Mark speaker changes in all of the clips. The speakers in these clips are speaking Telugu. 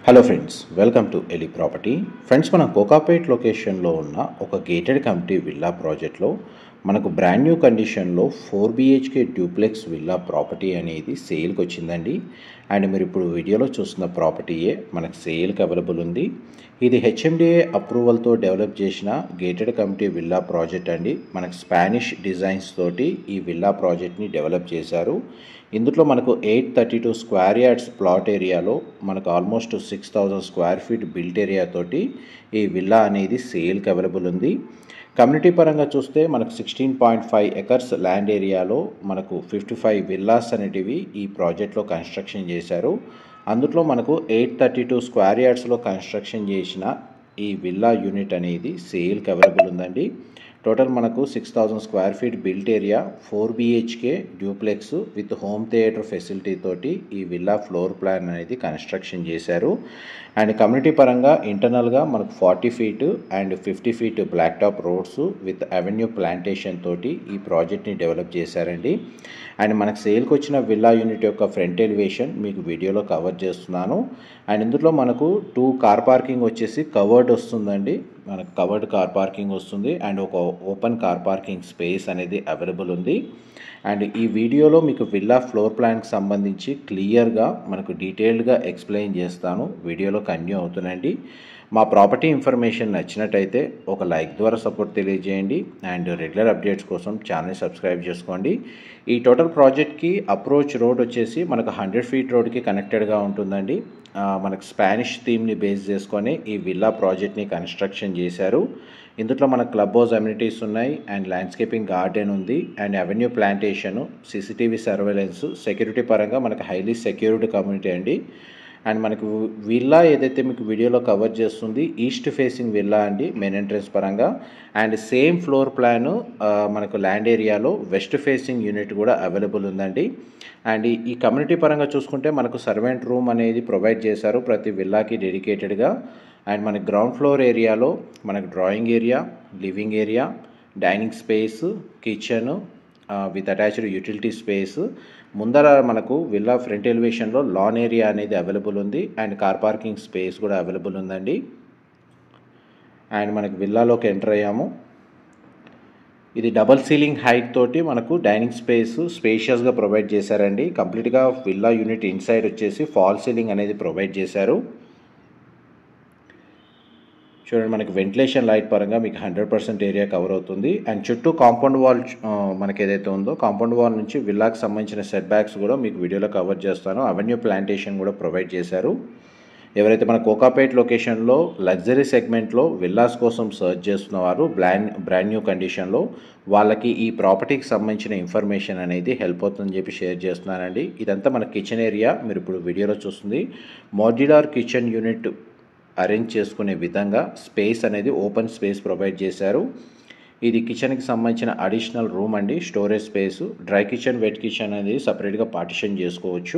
Speaker 1: Hello friends, welcome to Eli property. Friends, మన కోకాపేట్ లొకేషన్లో ఉన్న ఒక గేటెడ్ కమ్యూనిటీ విల్లా ప్రాజెక్ట్లో మనకు బ్రాండ్ న్యూ కండిషన్లో 4 BHK డ్యూప్లెక్స్ విల్లా ప్రాపర్టీ అనేది సేల్కి వచ్చిందండి. అండ్ మీరు ఇప్పుడు వీడియోలో చూస్తున్న ప్రాపర్టీయే మనకు సేల్కి అవైలబుల్ ఉంది. ఇది HMDA అప్రూవల్తో డెవలప్ చేసిన గేటెడ్ కమ్యూనిటీ విల్లా ప్రాజెక్ట్ అండి. మనకు స్పానిష్ డిజైన్స్ తోటి ఈ విల్లా ప్రాజెక్ట్ని డెవలప్ చేశారు. ఇందులో మనకు 832 స్క్వేర్ యార్డ్స్ ప్లాట్ ఏరియాలో మనకు almost 6000 square feet built area తోటి ఈ విల్లా అనేది సేల్కి అవైలబుల్ ఉంది. కమ్యూనిటీ పరంగా చూస్తే మనకు 16.5 ఎకర్స్ ల్యాండ్ ఏరియాలో మనకు 55 విల్లాస్ అనేటివి ఈ ప్రాజెక్ట్లో కన్స్ట్రక్షన్ చేశారు. అందులో మనకు 832 స్క్వేర్ యార్డ్స్లో కన్స్ట్రక్షన్ చేసిన ఈ విల్లా యూనిట్ అనేది సేల్కి అవైలబుల్ ఉందండి. టోటల్ మనకు 6000 square feet built area, 4 BHK duplex with home theatre facility తోటి ఈ విల్లా ఫ్లోర్ ప్లాన్ అనేది కన్స్ట్రక్షన్ చేశారు. అండ్ కమ్యూనిటీ పరంగా ఇంటర్నల్గా మనకు 40 feet and 50 feet black top roads with avenue plantation తోటి ఈ ప్రాజెక్ట్ని డెవలప్ చేశారండి. అండ్ మనకు సేల్కి వచ్చిన విల్లా యూనిట్ యొక్క ఫ్రంట్ ఎలివేషన్ మీకు వీడియోలో కవర్ చేస్తున్నాను. అండ్ ఇందులో మనకు 2 కార్ పార్కింగ్ వచ్చేసి కవర్డ్ వస్తుందండి. మనకు కవర్డ్ కార్ పార్కింగ్ వస్తుంది అండ్ ఒక ఓపెన్ కార్ పార్కింగ్ స్పేస్ అనేది అవైలబుల్ ఉంది. అండ్ ఈ వీడియోలో మీకు విల్లా ఫ్లోర్ ప్లాన్కి సంబంధించి క్లియర్గా మనకు డీటెయిల్డ్గా ఎక్స్ప్లెయిన్ చేస్తాను. వీడియోలో కంటిన్యూ అవుతుందండి. మా ప్రాపర్టీ ఇన్ఫర్మేషన్ నచ్చినట్టయితే ఒక లైక్ ద్వారా సపోర్ట్ తెలియజేయండి అండ్ రెగ్యులర్ అప్డేట్స్ కోసం ఛానల్ సబ్స్క్రైబ్ చేసుకోండి. ఈ టోటల్ ప్రాజెక్ట్కి అప్రోచ్ రోడ్ వచ్చేసి మనకు 100 ఫీట్ రోడ్కి కనెక్టెడ్గా ఉంటుందండి. మనకు స్పానిష్ థీమ్ని బేస్ చేసుకొని ఈ విల్లా ప్రాజెక్ట్ని కన్స్ట్రక్షన్ చేశారు. ఇందులో మనకు క్లబ్ హౌస్ అమ్యూనిటీస్ ఉన్నాయి అండ్ ల్యాండ్స్కేపింగ్ గార్డెన్ ఉంది and avenue plantation, CCTV surveillance, security పరంగా మనకు హైలీ సెక్యూర్డ్ కమ్యూనిటీ అండి. అండ్ మనకు విల్లా ఏదైతే మీకు వీడియోలో కవర్ చేస్తుంది ఈస్ట్ ఫేసింగ్ విల్లా అండి మెయిన్ ఎంట్రన్స్ పరంగా. అండ్ సేమ్ ఫ్లోర్ ప్లాను మనకు ల్యాండ్ ఏరియాలో వెస్ట్ ఫేసింగ్ యూనిట్ కూడా అవైలబుల్ ఉందండి. అండ్ ఈ కమ్యూనిటీ పరంగా చూసుకుంటే మనకు సర్వెంట్ రూమ్ అనేది ప్రొవైడ్ చేశారు ప్రతి విల్లాకి డెడికేటెడ్గా. అండ్ మనకి గ్రౌండ్ ఫ్లోర్ ఏరియాలో మనకు drawing area, living area, dining space, kitchen with attached utility space, ముందర మనకు విల్లా ఫ్రంట్ ఎలివేషన్లో లాన్ ఏరియా అనేది అవైలబుల్ ఉంది అండ్ కార్ పార్కింగ్ స్పేస్ కూడా అవైలబుల్ ఉందండి. అండ్ మనకు విల్లాలోకి ఎంటర్ అయ్యాము. ఇది డబల్ సీలింగ్ హైట్ తోటి మనకు డైనింగ్ స్పేస్ స్పేషియస్గా ప్రొవైడ్ చేశారండి. కంప్లీట్గా విల్లా యూనిట్ ఇన్సైడ్ వచ్చేసి ఫాల్ సీలింగ్ అనేది ప్రొవైడ్ చేశారు. చూడండి, మనకి వెంటిలేషన్ లైట్ పరంగా మీకు 100% ఏరియా కవర్ అవుతుంది. అండ్ చుట్టూ కాంపౌండ్ వాల్ మనకి ఏదైతే ఉందో కాంపౌండ్ వాల్ నుంచి విల్లాకి సంబంధించిన సెట్ బ్యాక్స్ కూడా మీకు వీడియోలో కవర్ చేస్తాను. అవెన్యూ ప్లాంటేషన్ కూడా ప్రొవైడ్ చేశారు. ఎవరైతే మన కోకాపేట్ లొకేషన్లో లగ్జరీ సెగ్మెంట్లో విల్లాస్ కోసం సర్చ్ చేస్తున్నవారు బ్రాండ్ న్యూ కండిషన్లో వాళ్ళకి ఈ ప్రాపర్టీకి సంబంధించిన ఇన్ఫర్మేషన్ అనేది హెల్ప్ అవుతుందని చెప్పి షేర్ చేస్తున్నానండి. ఇదంతా మన కిచెన్ ఏరియా మీరు ఇప్పుడు వీడియోలో చూస్తుంది. మాడ్యులర్ కిచెన్ యూనిట్ అరేంజ్ చేసుకునే విధంగా స్పేస్ అనేది ఓపెన్ స్పేస్ ప్రొవైడ్ చేశారు. ఇది కిచెన్కి సంబంధించిన అడిషనల్ రూమ్ అండి, storage space. Dry kitchen, wet kitchen అనేది సపరేట్గా పార్టిషన్ చేసుకోవచ్చు.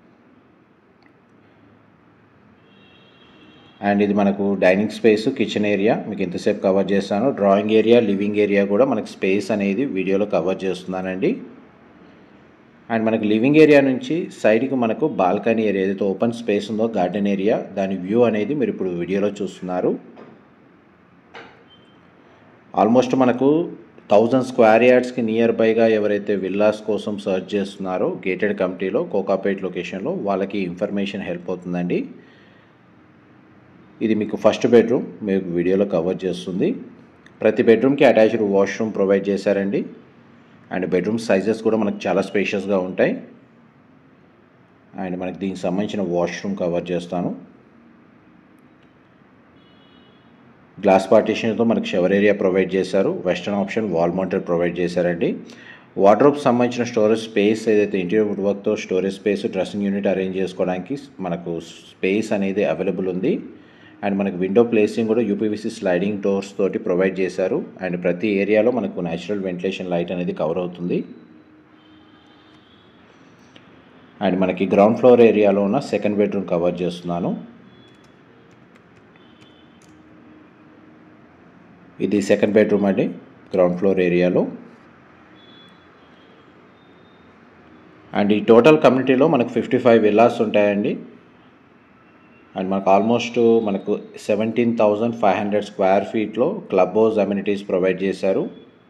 Speaker 1: అండ్ ఇది మనకు డైనింగ్ స్పేస్, కిచెన్ ఏరియా మీకు ఇంతసేపు కవర్ చేస్తాను. డ్రాయింగ్ ఏరియా, లివింగ్ ఏరియా కూడా మనకు స్పేస్ అనేది వీడియోలో కవర్ చేస్తున్నానండి. అండ్ మనకు లివింగ్ ఏరియా నుంచి సైడ్కి మనకు బాల్కనీ ఏరియా ఏదైతే ఓపెన్ స్పేస్ ఉందో గార్డెన్ ఏరియా, దాని వ్యూ అనేది మీరు ఇప్పుడు వీడియోలో చూస్తున్నారు. ఆల్మోస్ట్ మనకు 1000 స్క్వేర్ యార్డ్స్కి నియర్ బైగా ఎవరైతే విల్లాస్ కోసం సర్చ్ చేస్తున్నారో గేటెడ్ కమ్యూనిటీలో కోకాపేట్ లొకేషన్లో వాళ్ళకి ఇన్ఫర్మేషన్ హెల్ప్ అవుతుందండి. ఇది మీకు ఫస్ట్ బెడ్రూమ్ మీకు వీడియోలో కవర్ చేస్తుంది. ప్రతి బెడ్రూమ్కి అటాచ్డ్ వాష్రూమ్ ప్రొవైడ్ చేశారండి. అండ్ బెడ్రూమ్ సైజెస్ కూడా మనకు చాలా స్పేషియస్గా ఉంటాయి. అండ్ మనకి దీనికి సంబంధించిన వాష్రూమ్ కవర్ చేస్తాను. గ్లాస్ పార్టీషన్తో మనకు షవర్ ఏరియా ప్రొవైడ్ చేశారు. Western option wall mounted provide చేశారండి. వార్డ్రోబ్కి సంబంధించిన స్టోరేజ్ స్పేస్ ఏదైతే ఇంటీరియర్ వుడ్ వర్క్తో storage space, dressing unit arrange చేసుకోవడానికి మనకు స్పేస్ అనేది అవైలబుల్ ఉంది. అండ్ మనకు విండో ప్లేసింగ్ కూడా UPVC స్లైడింగ్ డోర్స్ తోటి ప్రొవైడ్ చేశారు. అండ్ ప్రతి ఏరియాలో మనకు న్యాచురల్ వెంటిలేషన్ లైట్ అనేది కవర్ అవుతుంది. అండ్ మనకి గ్రౌండ్ ఫ్లోర్ ఏరియాలో ఉన్న సెకండ్ బెడ్రూమ్ కవర్ చేస్తున్నాను. ఇది సెకండ్ బెడ్రూమ్ అండి గ్రౌండ్ ఫ్లోర్ ఏరియాలో. అండ్ ఈ టోటల్ కమ్యూనిటీలో మనకు 55 విల్లాస్ ఉంటాయండి. అండ్ మనకు ఆల్మోస్ట్ మనకు 17,500 స్క్వేర్ ఫీట్లో క్లబ్ హౌస్ అమ్యూనిటీస్ ప్రొవైడ్ చేశారు.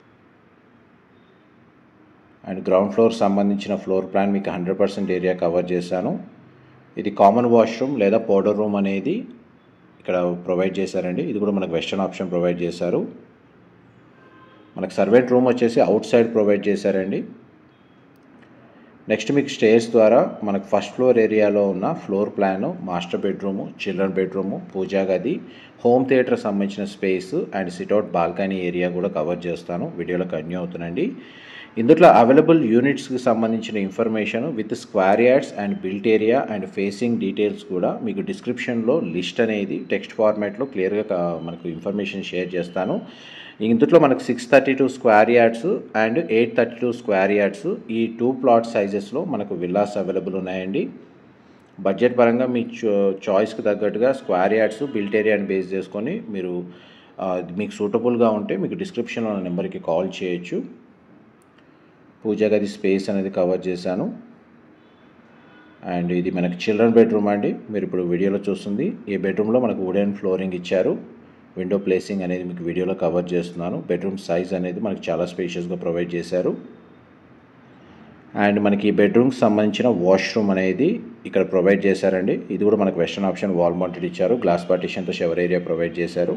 Speaker 1: అండ్ గ్రౌండ్ ఫ్లోర్ సంబంధించిన ఫ్లోర్ ప్లాన్ మీకు 100% ఏరియా కవర్ చేశాను. ఇది కామన్ వాష్రూమ్ లేదా పౌడర్ రూమ్ అనేది ఇక్కడ ప్రొవైడ్ చేశారండి. ఇది కూడా మనకు వెస్టర్న్ ఆప్షన్ ప్రొవైడ్ చేశారు. మనకు సర్వెంట్ రూమ్ వచ్చేసి అవుట్ సైడ్ ప్రొవైడ్ చేశారండి. నెక్స్ట్ మీకు స్టేర్స్ ద్వారా మనకు ఫస్ట్ ఫ్లోర్ ఏరియాలో ఉన్న floor plan, master bedroom, children bedroom, పూజా గది, హోమ్ థియేటర్ సంబంధించిన space and sit out balcony area కూడా కవర్ చేస్తాను. వీడియోలో కంటిన్యూ అవుతుందండి. ఇందులో అవైలబుల్ యూనిట్స్కి సంబంధించిన information with square yards and built area and facing details కూడా మీకు డిస్క్రిప్షన్లో లిస్ట్ అనేది టెక్స్ట్ ఫార్మాట్లో క్లియర్గా మనకు ఇన్ఫర్మేషన్ షేర్ చేస్తాను. ఇందులో మనకు 632 square yards and 832 square yards ఈ 2 ప్లాట్ సైజెస్లో మనకు విల్లాస్ అవైలబుల్ ఉన్నాయండి. బడ్జెట్ పరంగా మీ చాయిస్కి తగ్గట్టుగా స్క్వేర్ యార్డ్స్ బిల్ట్ ఏరియాని బేస్ చేసుకొని మీరు మీకు సూటబుల్గా ఉంటే మీకు డిస్క్రిప్షన్లో ఉన్న నెంబర్కి కాల్ చేయొచ్చు. పూజా గది స్పేస్ అనేది కవర్ చేశాను. అండ్ ఇది మనకి చిల్డ్రన్ బెడ్రూమ్ అండి. మీరు ఇప్పుడు వీడియోలో చూస్తుంది ఈ బెడ్రూమ్లో మనకు వుడెన్ ఫ్లోరింగ్ ఇచ్చారు. విండో ప్లేసింగ్ అనేది మీకు వీడియోలో కవర్ చేస్తున్నాను. బెడ్రూమ్ సైజ్ అనేది మనకి చాలా స్పేషియస్గా ప్రొవైడ్ చేశారు. అండ్ మనకి ఈ బెడ్రూమ్కి సంబంధించిన వాష్రూమ్ అనేది ఇక్కడ ప్రొవైడ్ చేశారండి. ఇది కూడా మనకు వెస్టర్న్ ఆప్షన్ వాల్ మౌంటెడ్ ఇచ్చారు. గ్లాస్ పార్టిషన్తో షవర్ ఏరియా ప్రొవైడ్ చేశారు.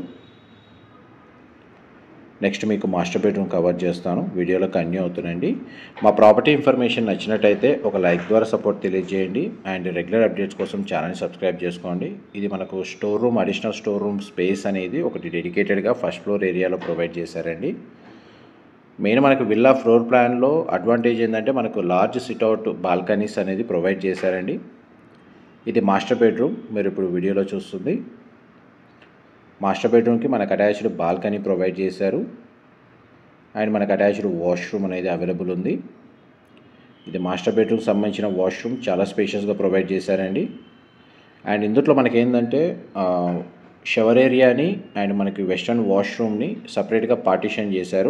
Speaker 1: నెక్స్ట్ మీకు మాస్టర్ బెడ్రూమ్ కవర్ చేస్తాను. వీడియోలో కంటిన్యూ అవుతుందండి. మా ప్రాపర్టీ ఇన్ఫర్మేషన్ నచ్చినట్టయితే ఒక లైక్ ద్వారా సపోర్ట్ తెలియజేయండి. అండ్ రెగ్యులర్ అప్డేట్స్ కోసం ఛానల్ని సబ్స్క్రైబ్ చేసుకోండి. ఇది మనకు store room, additional store room space అనేది ఒకటి డెడికేటెడ్గా ఫస్ట్ ఫ్లోర్ ఏరియాలో ప్రొవైడ్ చేశారండి. మెయిన్ మనకు విల్లా ఫ్లోర్ ప్లాన్లో అడ్వాంటేజ్ ఏంటంటే మనకు లార్జ్ సిట్అవుట్ బాల్కనీస్ అనేది ప్రొవైడ్ చేశారండి. ఇది మాస్టర్ బెడ్రూమ్. మీరు ఇప్పుడు వీడియోలో చూస్తుంది మాస్టర్ బెడ్రూమ్కి మనకు అటాచ్డ్ బాల్కనీ ప్రొవైడ్ చేశారు. అండ్ మనకు అటాచ్డ్ వాష్రూమ్ అనేది అవైలబుల్ ఉంది. ఇది మాస్టర్ బెడ్రూమ్కి సంబంధించిన వాష్రూమ్ చాలా స్పేషియస్గా ప్రొవైడ్ చేశారండి. అండ్ ఇందులో మనకి ఏంటంటే షవర్ ఏరియాని అండ్ మనకి వెస్టర్న్ వాష్రూమ్ని సపరేట్గా పార్టిషన్ చేశారు.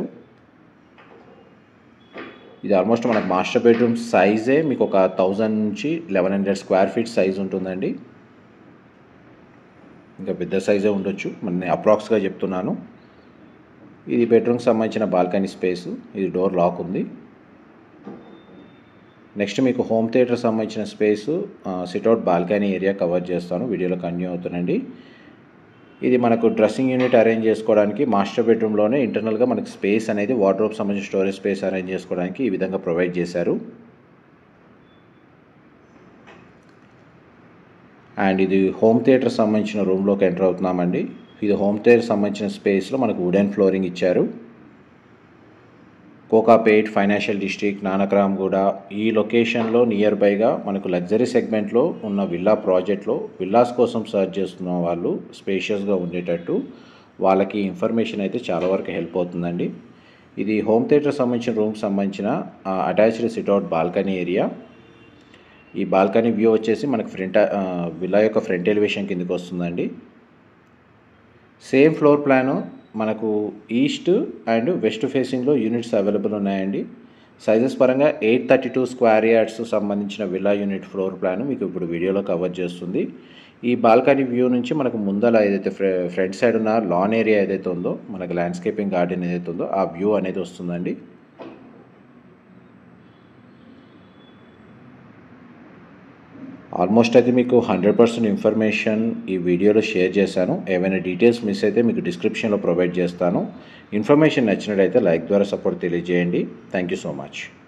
Speaker 1: ఇది ఆల్మోస్ట్ మనకు మాస్టర్ బెడ్రూమ్ సైజే మీకు ఒక 1000 నుంచి 1100 స్క్వేర్ ఫీట్ సైజ్ ఉంటుందండి. ఇంకా పెద్ద సైజే ఉండొచ్చు, నేను అప్రాక్స్గా చెప్తున్నాను. ఇది బెడ్రూమ్కి సంబంధించిన బాల్కనీ స్పేసు. ఇది డోర్ లాక్ ఉంది. నెక్స్ట్ మీకు హోమ్ థియేటర్ సంబంధించిన space, sit out balcony area cover చేస్తాను. వీడియోలో కంటిన్యూ అవుతుందండి. ఇది మనకు డ్రెస్సింగ్ యూనిట్ అరేంజ్ చేసుకోవడానికి మాస్టర్ బెడ్రూమ్లోనే ఇంటర్నల్గా మనకు స్పేస్ అనేది వార్డ్రోబ్ సంబంధించిన స్టోరేజ్ స్పేస్ అరేంజ్ చేసుకోవడానికి ఈ విధంగా ప్రొవైడ్ చేశారు. అండ్ ఇది హోమ్ థియేటర్ సంబంధించిన రూమ్లోకి ఎంటర్ అవుతున్నామండి. ఇది హోమ్ థియేటర్ సంబంధించిన స్పేస్లో మనకు వుడెన్ ఫ్లోరింగ్ ఇచ్చారు. కోకాపేట్, ఫైనాన్షియల్ డిస్ట్రిక్ట్, నానక్రామ్గూడ ఈ లొకేషన్లో నియర్ బైగా మనకు లగ్జరీ సెగ్మెంట్లో ఉన్న విల్లా ప్రాజెక్ట్లో విల్లాస్ కోసం సర్చ్ చేస్తున్న వాళ్ళు స్పేషియస్గా ఉండేటట్టు వాళ్ళకి ఇన్ఫర్మేషన్ అయితే చాలా వరకు హెల్ప్ అవుతుందండి. ఇది హోమ్ థియేటర్ సంబంధించిన రూమ్కి సంబంధించిన అటాచ్డ్ సిట్అవుట్ బాల్కనీ ఏరియా. ఈ బాల్కనీ వ్యూ వచ్చేసి మనకు విల్లా యొక్క ఫ్రంట్ ఎలివేషన్ కిందకి వస్తుందండి. సేమ్ ఫ్లోర్ ప్లాను మనకు ఈస్ట్ అండ్ వెస్ట్ ఫేసింగ్లో యూనిట్స్ అవైలబుల్ ఉన్నాయండి. సైజెస్ పరంగా 832 స్క్వేర్ యార్డ్స్ సంబంధించిన విల్లా యూనిట్ ఫ్లోర్ ప్లాన్ మీకు ఇప్పుడు వీడియోలో కవర్ చేస్తుంది. ఈ బాల్కనీ వ్యూ నుంచి మనకు ముందల ఏదైతే ఫ్రంట్ సైడ్ ఉన్న లాన్ ఏరియా ఏదైతే ఉందో, మనకు ల్యాండ్స్కేపింగ్ గార్డెన్ ఏదైతే ఉందో ఆ వ్యూ అనేది వస్తుందండి. ఆల్మోస్ట్ అయితే మీకు 100% ఇన్ఫర్మేషన్ ఈ వీడియోలో షేర్ చేశాను. ఏమైనా డీటెయిల్స్ మిస్ అయితే మీకు డిస్క్రిప్షన్లో ప్రొవైడ్ చేస్తాను. ఇన్ఫర్మేషన్ నచ్చినట్లయితే లైక్ ద్వారా సపోర్ట్ తెలియజేయండి. Thank you so much.